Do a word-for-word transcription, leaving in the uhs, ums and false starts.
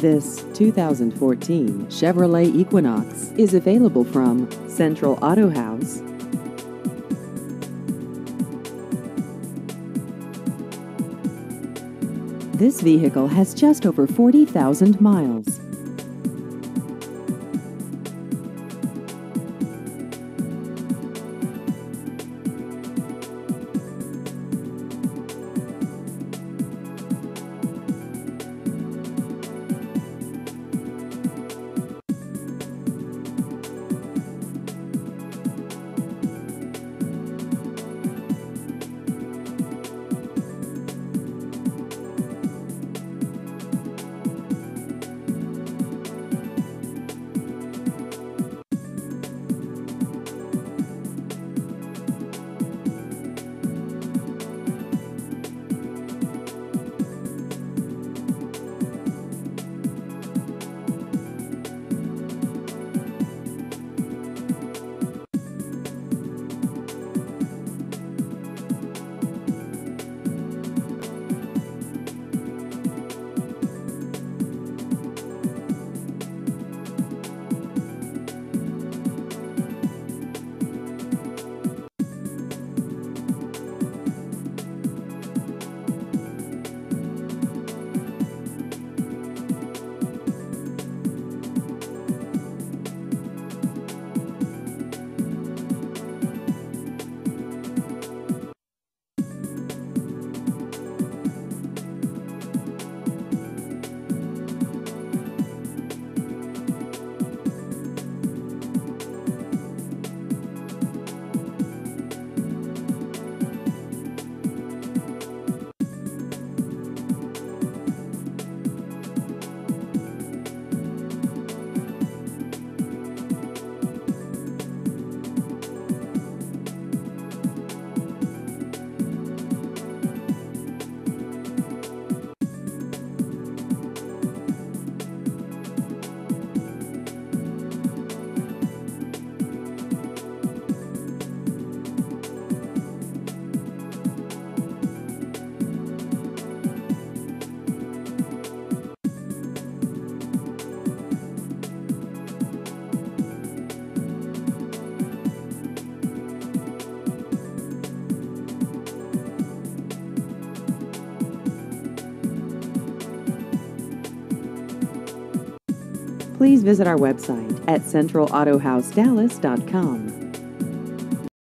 This two thousand fourteen Chevrolet Equinox is available from Central Auto House. This vehicle has just over forty thousand miles. Please visit our website at central auto house dallas dot com.